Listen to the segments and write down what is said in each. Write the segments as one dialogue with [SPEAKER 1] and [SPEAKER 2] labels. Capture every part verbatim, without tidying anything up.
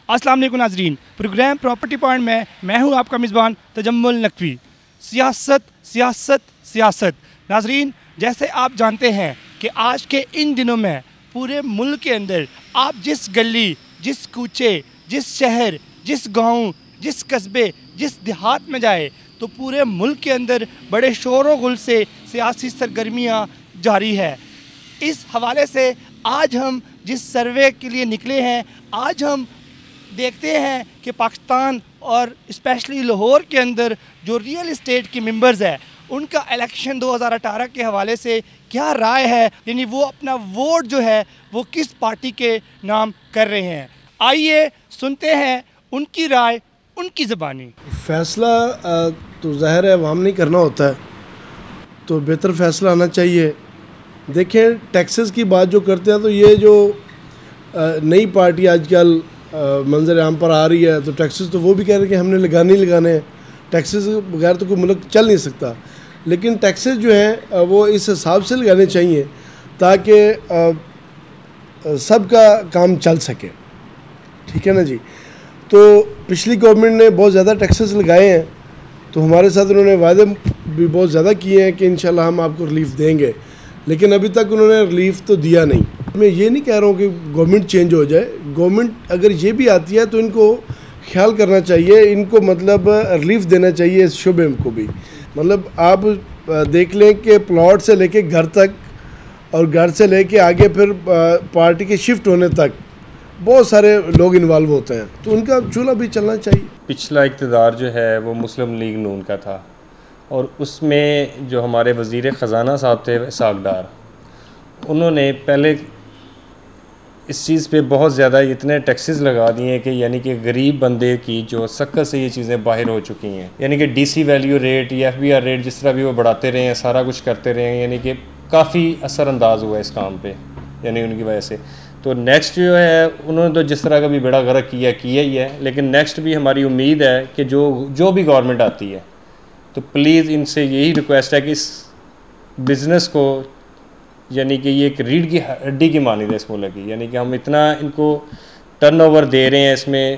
[SPEAKER 1] अस्सलाम वालेकुम नाज़रीन, प्रोग्राम प्रॉपर्टी पॉइंट में मैं हूं आपका मेज़बान तजम्मुल नकवी। सियासत सियासत सियासत नाज़रीन, जैसे आप जानते हैं कि आज के इन दिनों में पूरे मुल्क के अंदर आप जिस गली, जिस कूचे, जिस शहर, जिस गांव, जिस कस्बे, जिस देहात में जाए तो पूरे मुल्क के अंदर बड़े शोर व गुल से सियासी सरगर्मियाँ जारी है। इस हवाले से आज हम जिस सर्वे के लिए निकले हैं, आज हम देखते हैं कि पाकिस्तान और स्पेशली लाहौर के अंदर जो रियल इस्टेट के मेंबर्स हैं उनका इलेक्शन दो हज़ार अठारह के हवाले से क्या राय है, यानी वो अपना वोट जो है वो किस पार्टी के नाम कर रहे हैं। आइए सुनते हैं उनकी राय, उनकी ज़बानी।
[SPEAKER 2] फ़ैसला तो ज़ाहिर है अवाम नहीं करना होता है, तो बेहतर फ़ैसला आना चाहिए। देखें, टैक्सेस की बात जो करते हैं तो ये जो नई पार्टी आजकल मंजर आम पर आ रही है, तो टैक्सेस तो वो भी कह रहे हैं कि हमने लगाने ही लगाने हैं। टैक्सेस के बगैर तो कोई मुल्क चल नहीं सकता, लेकिन टैक्सेस जो हैं वो इस हिसाब से लगाने चाहिए ताकि सबका काम चल सके। ठीक है ना जी। तो पिछली गवर्नमेंट ने बहुत ज़्यादा टैक्सेस लगाए हैं, तो हमारे साथ उन्होंने वादे भी बहुत ज़्यादा किए हैं कि इंशाल्लाह हम आपको रिलीफ देंगे, लेकिन अभी तक उन्होंने रिलीफ तो दिया नहीं। मैं ये नहीं कह रहा हूँ कि गवर्नमेंट चेंज हो जाए, गवर्नमेंट अगर ये भी आती है तो इनको ख्याल करना चाहिए, इनको मतलब रिलीफ देना चाहिए इस शुबे को भी। मतलब आप देख लें कि प्लॉट से लेके घर तक और घर से लेके आगे फिर पार्टी के शिफ्ट होने तक बहुत सारे लोग इन्वॉल्व होते हैं, तो उनका चूल्हा भी चलना चाहिए।
[SPEAKER 3] पिछला इक़्तिदार जो है वो मुस्लिम लीग नून का था और उसमें जो हमारे वज़ीर ख़जाना साहब थे सागडार, उन्होंने पहले इस चीज़ पे बहुत ज़्यादा इतने टैक्सेस लगा दिए हैं कि यानी कि गरीब बंदे की जो सक्कर से ये चीज़ें बाहर हो चुकी हैं। यानी कि डीसी वैल्यू रेट या एफ बी आर रेट जिस तरह भी वो बढ़ाते रहे हैं, सारा कुछ करते रहे हैं, यानी कि काफ़ी असरअंदाज हुआ है इस काम पे, यानी उनकी वजह से। तो नेक्स्ट जो है उन्होंने तो जिस तरह का भी बेड़ा गर्क किया किया ही है, लेकिन नेक्स्ट भी हमारी उम्मीद है कि जो जो भी गवर्नमेंट आती है तो प्लीज़ इनसे यही रिक्वेस्ट है कि इस बिज़नेस को, यानी कि ये एक रीढ़ की हड्डी की मानी है इस मुल्क की, यानी कि हम इतना इनको टर्नओवर दे रहे हैं इसमें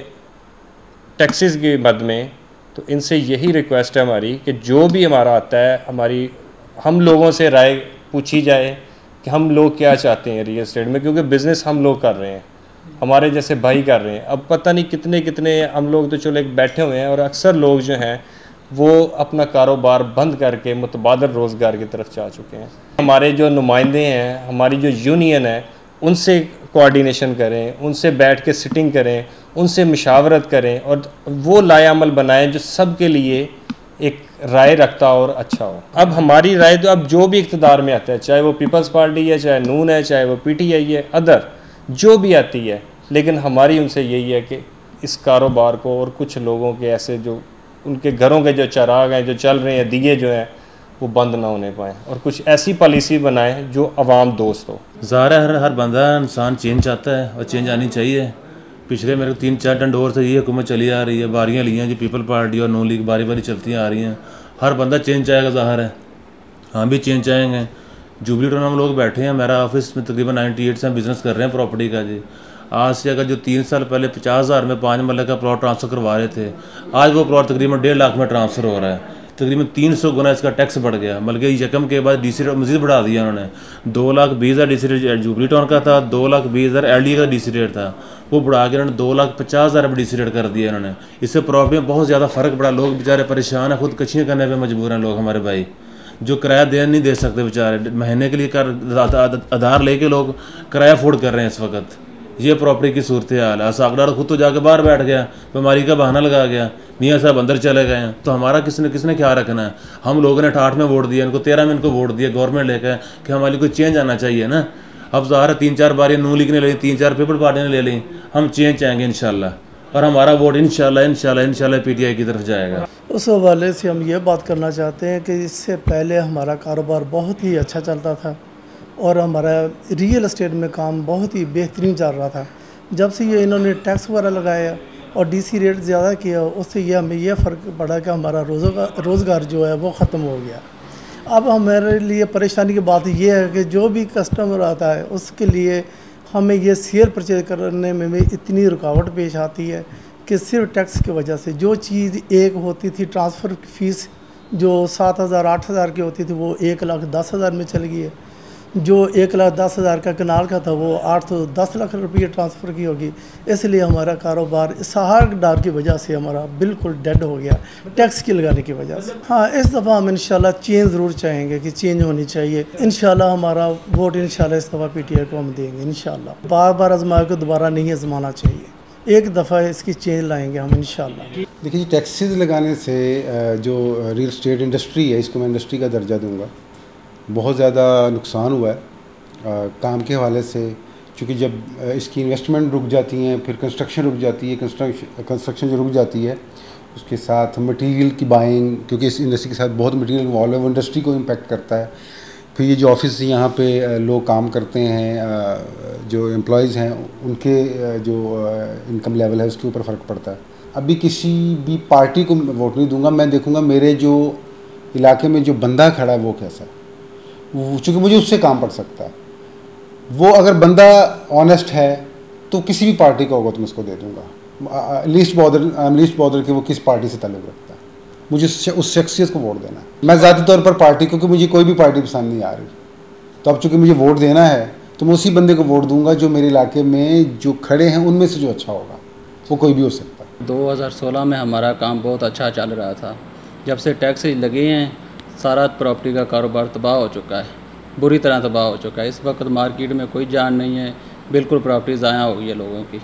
[SPEAKER 3] टैक्सेस के मद में, तो इनसे यही रिक्वेस्ट है हमारी कि जो भी हमारा आता है हमारी हम लोगों से राय पूछी जाए कि हम लोग क्या चाहते हैं रियल एस्टेट में, क्योंकि बिज़नेस हम लोग कर रहे हैं, हमारे जैसे भाई कर रहे हैं। अब पता नहीं कितने कितने हम लोग तो चलो एक बैठे हुए हैं और अक्सर लोग जो हैं वो अपना कारोबार बंद करके मुतबादल रोज़गार की तरफ जा चुके हैं। हमारे जो नुमाइंदे हैं, हमारी जो यूनियन है, उनसे कोऑर्डिनेशन करें, उनसे बैठ के सिटिंग करें, उनसे मशावरत करें और वो लाएअमल बनाएं जो सब के लिए एक राय रखता और अच्छा हो। अब हमारी राय तो अब जो भी इक़्तिदार में आता है, चाहे वो पीपल्स पार्टी है, चाहे नून है, चाहे वो पी टी आई है, अदर जो भी आती है, लेकिन हमारी उनसे यही है कि इस कारोबार को और कुछ लोगों के ऐसे जो उनके घरों के जो चिराग हैं जो चल रहे हैं, दिए जो हैं वो बंद ना होने पाएँ और कुछ ऐसी पॉलिसी बनाएं जो अवाम दोस्त हो।
[SPEAKER 4] ज़ाहिर है हर हर बंदा इंसान चेंज चाहता है और चेंज आनी चाहिए। पिछले मेरे तीन चार डंडोर से ये हुकूमत चली आ रही है, बारियाँ ली हैं जो पीपल पार्टी और नून लीग बारी बारी चलती आ रही हैं। हर बंदा चेंज चाहेगा, ज़ाहिर है हम भी चेंज चाहेंगे। जुबली टाउन हम लोग बैठे हैं, मेरा ऑफिस में तकरीबन नाइन्टी एट से हम बिज़नेस कर रहे हैं प्रॉपर्टी का जी। आज से अगर जो तीन साल पहले पचास हज़ार में पाँच मरले का प्लॉट ट्रांसफ़र करवा रहे थे, आज वो प्लॉट तकरीबन डेढ़ लाख में ट्रांसफ़र हो रहा है। तकरीबन तीन सौ गुना इसका टैक्स बढ़ गया, बल्कि यकम के बाद डी सी रेट मज़ीद बढ़ा दिया उन्होंने। दो लाख बीस हज़ार D C rate Jubilee Town का था, दो लाख बीस हज़ार एल डी का डी सी रेट था, वो बढ़ा के उन्होंने दो लाख पचास हज़ार डी सी रेट कर दिया इन्होंने। इससे प्रॉब्लम बहुत ज़्यादा फ़र्क पड़ा, लोग बेचारे परेशान हैं, खुदकशियाँ करने पर मजबूर हैं लोग। हमारे भाई जो किराया दे नहीं दे सकते बेचारे, महीने के लिए कर आधार लेके लोग किराया अफोर्ड कर रहे हैं इस वक्त। ये प्रॉपर्टी की सूरत हाल है। सागडार खुद तो जाके बाहर बैठ गया, बीमारी का बहाना लगा गया, मियाँ साहब अंदर चले गए हैं, तो हमारा किसने किसने क्या रखना है। हम लोगों ने अठाठ में वोट दिया, इनको तेरह में इनको वोट दिया गवर्नमेंट लेकर कि हमारे कोई चेंज आना चाहिए ना। अब ज़ाहिर तीन चार बारी नून लीग ने ले ली, तीन चार पीपल पार्टी ने ले ली, हम चेंज चाहेंगे इंशाल्लाह, और हमारा वोट इंशाल्लाह इंशाल्लाह इंशाल्लाह पी टी आई की तरफ जाएगा।
[SPEAKER 5] उस हवाले से हम ये बात करना चाहते हैं कि इससे पहले हमारा कारोबार बहुत ही अच्छा चलता था और हमारा रियल एस्टेट में काम बहुत ही बेहतरीन चल रहा था। जब से ये इन्होंने टैक्स वगैरह लगाया और डीसी रेट ज़्यादा किया, उससे ये हमें यह फ़र्क पड़ा कि हमारा रोज़गार रोज़गार जो है वो ख़त्म हो गया। अब हमारे लिए परेशानी की बात यह है कि जो भी कस्टमर आता है उसके लिए हमें ये शेयर परचेज करने में भी इतनी रुकावट पेश आती है कि सिर्फ टैक्स की वजह से जो चीज़ एक होती थी ट्रांसफ़र फीस जो सात हज़ार आठ हज़ार की होती थी वो एक लाख दस हज़ार में चल गई है। जो एक लाख दस हज़ार का कनाल का था वो आठ सौ दस लाख रुपये ट्रांसफ़र की होगी। इसलिए हमारा कारोबार सहार डार की वजह से हमारा बिल्कुल डेड हो गया टैक्स की लगाने की वजह से। हाँ, इस दफ़ा हम इंशाल्लाह चेंज ज़रूर चाहेंगे कि चेंज होनी चाहिए। इंशाल्लाह हमारा वोट इंशाल्लाह इस दफ़ा पी टी आई को हम देंगे इंशाल्लाह। बार बार आजमाए को दोबारा नहीं आजमाना चाहिए, एक दफ़ा इसकी चेंज लाएंगे हम इंशाल्लाह।
[SPEAKER 6] देखिए, टैक्सेस लगाने से जो रियल स्टेट इंडस्ट्री है, इसको मैं इंडस्ट्री का दर्जा दूंगा, बहुत ज़्यादा नुकसान हुआ है आ, काम के हवाले से। क्योंकि जब इसकी इन्वेस्टमेंट रुक जाती हैं, फिर कंस्ट्रक्शन रुक जाती है, कंस्ट्रक्शन कंस्ट्रक्शन जो रुक जाती है उसके साथ मटेरियल की बाइंग, क्योंकि इस इंडस्ट्री के साथ बहुत मटेरियल इन्वॉल्व है, वो इंडस्ट्री को इम्पेक्ट करता है। फिर ये जो ऑफिस यहाँ पे लोग काम करते हैं, जो एम्प्लॉयज़ हैं, उनके जो इनकम लेवल है उसके ऊपर फ़र्क पड़ता है। अभी किसी भी पार्टी को वोट नहीं दूंगा, मैं देखूंगा मेरे जो इलाके में जो बंदा खड़ा है वो कैसा है, चूँकि मुझे उससे काम पड़ सकता है। वो अगर बंदा ऑनेस्ट है तो किसी भी पार्टी का होगा तो मैं उसको दे दूंगा। Least border I am least border कि वो किस पार्टी से ताल्लुक़ रखता है, मुझे उस शख्सियत को वोट देना है। मैं ज़ाती तौर पर पार्टी, क्योंकि मुझे कोई भी पार्टी पसंद नहीं आ रही, तो अब चूँकि मुझे वोट देना है तो मैं उसी बंदे को वोट दूंगा जो मेरे इलाके में जो खड़े हैं उनमें से जो अच्छा होगा, वो कोई भी हो सकता है।
[SPEAKER 7] दो हज़ार सोलह में हमारा काम बहुत अच्छा चल रहा था। जब से टैक्स लगे हैं सारा प्रॉपर्टी का कारोबार तबाह हो चुका है, बुरी तरह तबाह हो चुका है। इस वक्त मार्केट में कोई जान नहीं है, बिल्कुल प्रॉपर्टी ज़ाया हो गई है लोगों की।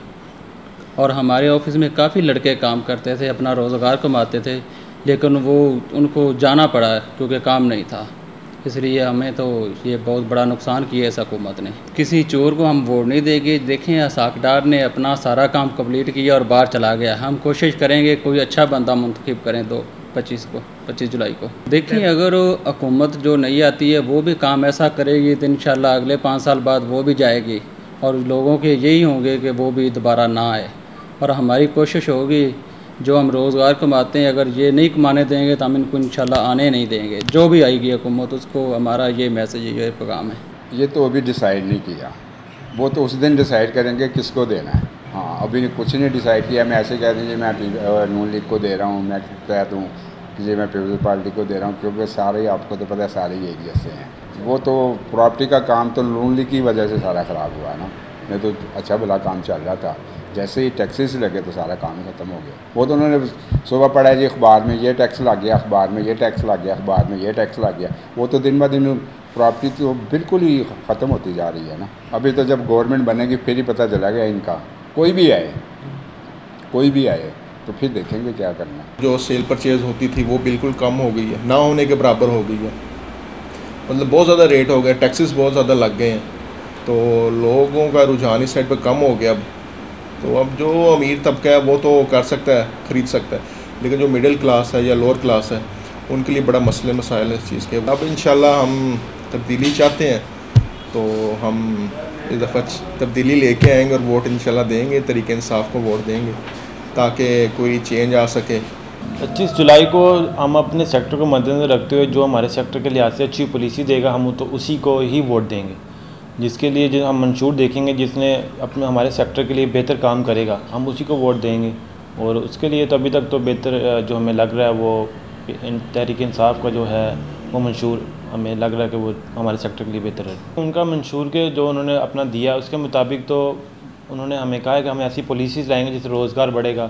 [SPEAKER 7] और हमारे ऑफिस में काफ़ी लड़के काम करते थे, अपना रोज़गार कमाते थे, लेकिन वो उनको जाना पड़ा क्योंकि काम नहीं था। इसलिए हमें तो ये बहुत बड़ा नुकसान किया इस हुकूमत ने। किसी चोर को हम वोट नहीं देंगे। देखें, साकदार ने अपना सारा काम कंप्लीट किया और बाहर चला गया। हम कोशिश करेंगे कोई अच्छा बंदा मुंतखब करें दो पच्चीस को पच्चीस जुलाई को। देखिए, अगर हुकूमत जो नई आती है वो भी काम ऐसा करेगी तो इंशाल्लाह अगले पाँच साल बाद वो भी जाएगी और लोगों के यही होंगे कि वो भी दोबारा ना आए। और हमारी कोशिश होगी जो हम रोज़गार कमाते हैं, अगर ये नहीं कमाने देंगे तो हम इनको इंशाल्लाह आने नहीं देंगे। जो भी आएगी हुकूमत उसको हमारा ये मैसेज, ये पैगाम है।
[SPEAKER 8] ये तो अभी डिसाइड नहीं किया, वो तो उस दिन डिसाइड करेंगे किसको देना है। हाँ, अभी कुछ नहीं डिसाइड किया। मैं ऐसे कह दीजिए मैं नून लीग को दे रहा हूँ, मैं कह दूँ कि जी मैं पीपल्स पार्टी को दे रहा हूँ, क्योंकि सारे आपको तो पता है सारे ही एरिया से हैं। वो तो प्रॉपर्टी का काम तो नून लीग की वजह से सारा ख़राब हुआ है ना, नहीं तो अच्छा भला काम चल रहा था। जैसे ही टैक्सेस लगे तो सारा काम ख़त्म हो गया। वो तो उन्होंने सुबह पढ़ा है जी अखबार में ये टैक्स लग गया, अखबार में ये टैक्स लग गया, अखबार में ये टैक्स लग गया। वो तो दिन ब दिन प्रॉपर्टी तो बिल्कुल ही ख़त्म होती जा रही है ना। अभी तो जब गवर्नमेंट बनेगी फिर ही पता चलेगा इनका। कोई भी आए कोई भी आए तो फिर देखेंगे क्या करना।
[SPEAKER 9] जो सेल परचेज होती थी वो बिल्कुल कम हो गई है, ना होने के बराबर हो गई है। मतलब बहुत ज़्यादा रेट हो गया, टैक्सेस बहुत ज़्यादा लग गए हैं, तो लोगों का रुझान इस साइड पर कम हो गया। अब तो अब जो अमीर तबका है वो तो कर सकता है, ख़रीद सकता है, लेकिन जो मिडिल क्लास है या लोअर क्लास है उनके लिए बड़ा मसले मसाइल है इस चीज़ के। अब इंशाल्लाह हम तब्दीली चाहते हैं तो हम इस दफ़ा तब्दीली लेके आएंगे और वोट इंशाल्लाह देंगे, तरीके इंसाफ को वोट देंगे ताकि कोई चेंज आ सके।
[SPEAKER 10] पच्चीस जुलाई को हम अपने सेक्टर को मद्देनज़र रखते हुए जो हमारे सेक्टर के लिहाज से अच्छी पॉलिसी देगा हम तो उसी को ही वोट देंगे। जिसके लिए जो हम मंशूर देखेंगे, जिसने अपने हमारे सेक्टर के लिए बेहतर काम करेगा हम उसी को वोट देंगे। और उसके लिए तो अभी तक तो बेहतर जो हमें लग रहा है वो तहरीक इंसाफ का जो है वो मंशूर हमें लग रहा है कि वो हमारे सेक्टर के लिए बेहतर है। उनका मंशूर के जो उन्होंने अपना दिया उसके मुताबिक तो उन्होंने हमें कहा है कि हम ऐसी पॉलिसीज़ लाएंगे जिससे रोज़गार बढ़ेगा,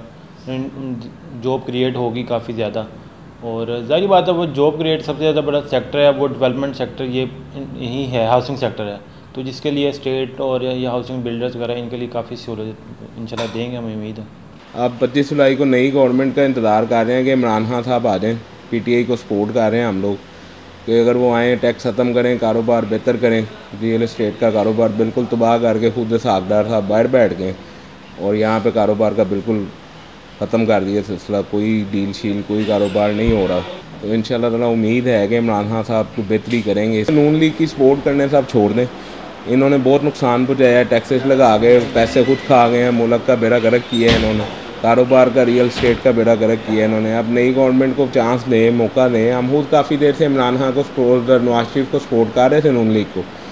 [SPEAKER 10] जॉब क्रिएट होगी काफ़ी ज़्यादा। और ज़ाहिर बात है वो जॉब क्रिएट सबसे ज़्यादा बड़ा सेक्टर है, वो डेवलपमेंट सेक्टर ये यही है, हाउसिंग सेक्टर है। तो जिसके लिए स्टेट और या हाउसिंग बिल्डर्स वगैरह इनके लिए काफ़ी सहूलत इंशाल्लाह देंगे, हमें उम्मीद है।
[SPEAKER 11] अब पच्चीस जुलाई को नई गवर्नमेंट का इंतज़ार कर रहे हैं कि इमरान खान साहब आ जाएँ। पीटीआई को सपोर्ट कर रहे हैं हम लोग कि अगर वो आएँ, टैक्स ख़त्म करें, कारोबार बेहतर करें। रियल इस्टेट का कारोबार बिल्कुल तबाह करके खुद साहबदार साहब बाहर बैठ गए और यहाँ पे कारोबार का बिल्कुल ख़त्म कर दिया सिलसिला। कोई डील शील कोई कारोबार नहीं हो रहा। तो इंशाल्लाह ताला उम्मीद है कि इमरान खान साहब को बेहतरी करेंगे। नून लीग की सपोर्ट करने से आप छोड़ दें, इन्होंने बहुत नुकसान पहुँचाया, टैक्सेस लगा गए, पैसे खुद खा गए हैं, मुल्क का बेड़ा गर्क किया है इन्होंने, कारोबार का रियल स्टेट का बेड़ा गर्क किया है इन्होंने। अब नई गवर्नमेंट को चांस दें, मौका दें। हम खुद काफ़ी देर से इमरान खान को सपोर्ट, नवाज शरीफ को सपोर्ट कर रहे थे नून लीग को,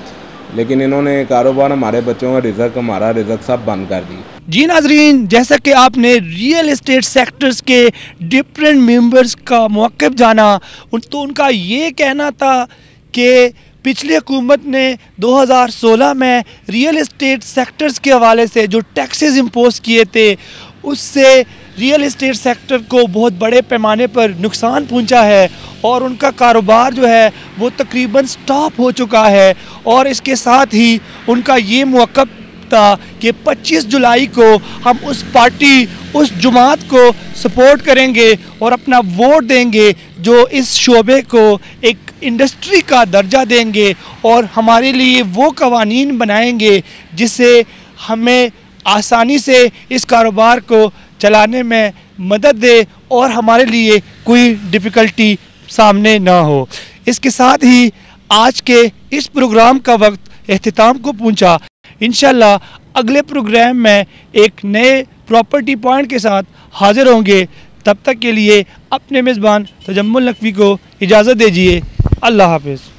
[SPEAKER 11] लेकिन इन्होंने कारोबार, हमारे बच्चों का रिजल्ट, हमारा रिजल्ट सब बंद कर दी।
[SPEAKER 1] जी नाजरीन, जैसा कि आपने रियल एस्टेट सेक्टर्स के डिफरेंट मेंबर्स का मौक़िफ़ जाना, उन तो उनका ये कहना था कि पिछली हुकूमत ने दो हज़ार सोलह में रियल एस्टेट सेक्टर्स के हवाले से जो टैक्सेस इम्पोज किए थे उससे रियल एस्टेट सेक्टर को बहुत बड़े पैमाने पर नुकसान पहुंचा है और उनका कारोबार जो है वो तकरीबन स्टॉप हो चुका है। और इसके साथ ही उनका ये मौक़िफ़ था कि पच्चीस जुलाई को हम उस पार्टी, उस जमात को सपोर्ट करेंगे और अपना वोट देंगे जो इस शोबे को एक इंडस्ट्री का दर्जा देंगे और हमारे लिए वो कवानीन बनाएंगे जिससे हमें आसानी से इस कारोबार को चलाने में मदद दे और हमारे लिए कोई डिफ़िकल्टी सामने ना हो। इसके साथ ही आज के इस प्रोग्राम का वक्त इख्तिताम को पहुंचा। इंशाल्लाह अगले प्रोग्राम में एक नए प्रॉपर्टी पॉइंट के साथ हाज़िर होंगे। तब तक के लिए अपने मेज़बान तजम्मुल नकवी को इजाज़त दीजिए। अल्लाह हाफ़िज़।